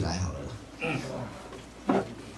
来好了。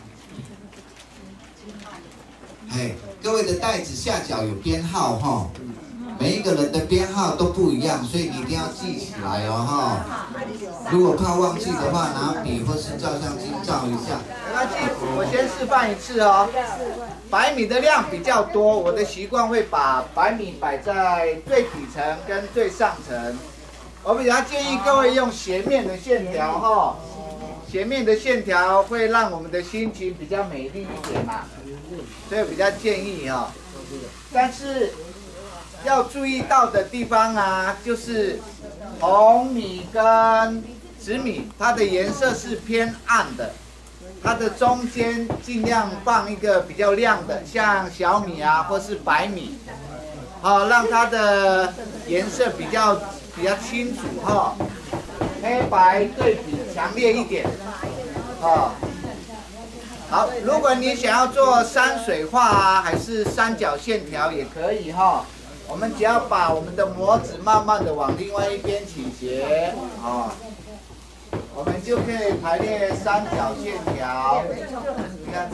哎，各位的袋子下角有编号哈，每一个人的编号都不一样，所以你一定要记起来哦哈。如果怕忘记的话，拿笔或是照相机照一下。 没关系，我先示范一次哦。白米的量比较多，我的习惯会把白米摆在最底层跟最上层。我比较建议各位用斜面的线条哈，斜面的线条会让我们的心情比较美丽一点嘛，所以比较建议哈。但是要注意到的地方啊，就是红米跟紫米，它的颜色是偏暗的。它的中间尽量放一个比较亮的，像小米啊，或是白米，好，让它的颜色比较清楚哈，黑白对比强烈一点，啊，好，如果你想要做山水画啊，还是三角线条也可以哈，我们只要把我们的模子慢慢的往另外一边倾斜，啊。我们就可以排列三角线条。你看，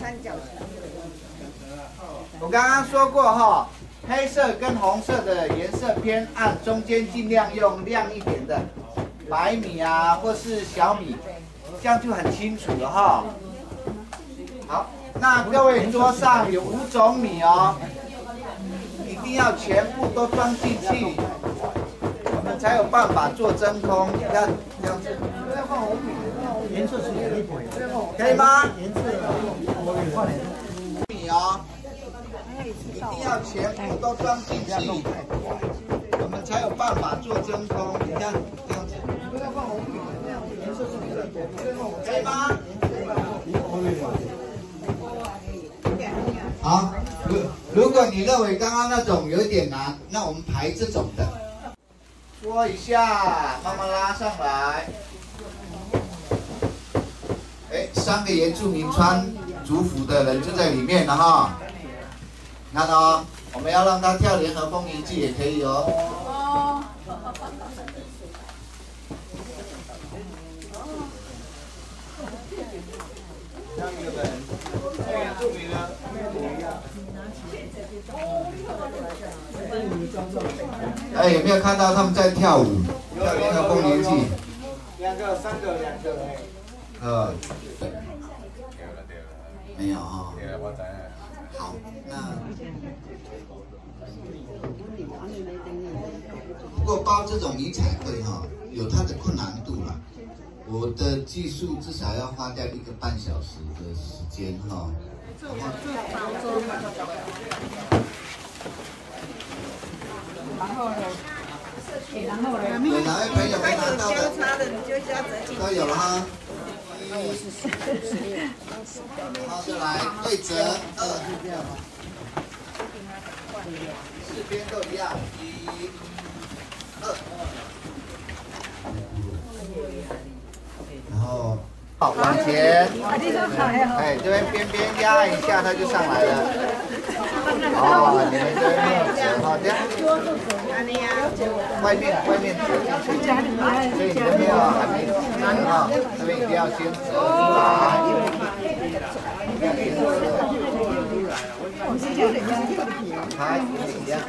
我刚刚说过哈，黑色跟红色的颜色偏暗，中间尽量用亮一点的白米啊，或是小米，这样就很清楚了哈。好，那各位桌上有5种米哦，一定要全部都装进去，我们才有办法做真空。你看这样子。 颜色是可以吗？ 颜色米哦，一定要全部都装进去，我们才有办法做真空。你看这样子，颜色是可以吗？好，如果你认为刚刚那种有点难，那我们排这种的，搓一下，慢慢拉上来。哎，3个原住民穿族服的人就在里面了哈。看哦，我们要让他跳联合风铃记也可以哦。原住民呢？哎，有没有看到他们在跳舞？跳联合风铃记。2个、3个、2个。没有哈。好，那不过包这种迷彩绘哈，有它的困难度啦。我的技术至少要花掉1个半小时的时间哈。 然后呢？ 对，哪位朋友没拿到的？都有了哈。好，就来对折2，4边都一样，1、2，然后好往前，哎，这边边压一下，它就上来了。哦，你们这边没有折哈，这样。外面折进去，所以你这边还没折啊，这边一定要先折出来。它一样。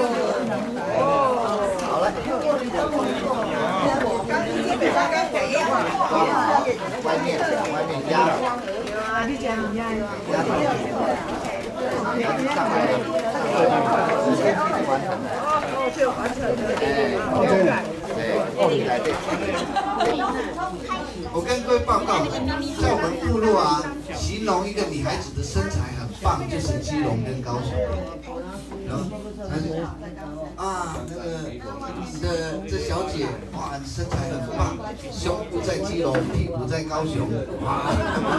好了。外面压。上来了。我跟各位报告，在我们部落啊，形容一个女孩子的身材很棒，就是基隆跟高雄。然后这小姐哇，身材很棒，胸部在基隆，屁股在高雄，哇。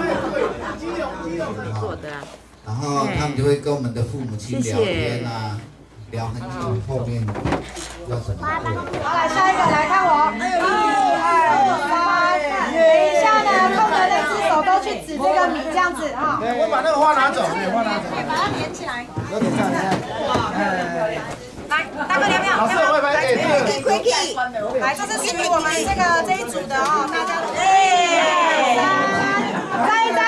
做的。 然后他们就会跟我们的父母亲聊天啊。聊很久，后面要什么？ 好，来下一个，来看我。1、2、3，等一下呢，空的那只手都去指这个米，这样子啊。 我把那个花拿走，花拿走， 把它连起来。 有点像， 来， 来，大哥两秒， 老师我会拍，哎，这个来，这是属于我们这一组的哦，大家再一张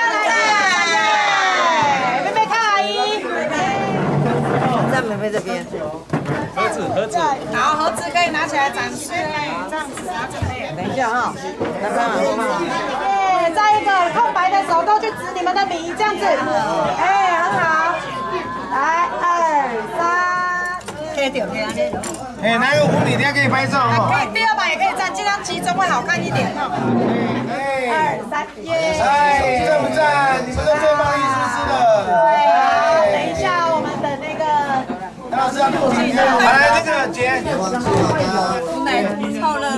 来，妹妹看阿姨， 在妹妹这边。 盒子， 好，盒子可以拿起来展示，这样子拿着可以。 等一下哈，来看耶，再一个空白的手都去指你们的米，这样子，哎，很好。来，2、3， 可以丢可以啊。 哎，拿个5米，等下给你拍照哦。 可以第二把也可以站，尽量集中会好看一点哦。2、3，耶！ 哎，赞不赞？你们都最棒，是不是的？ 对啊，等一下我们等那个。 老师要录影，来那个姐， 别忘记了，大家超热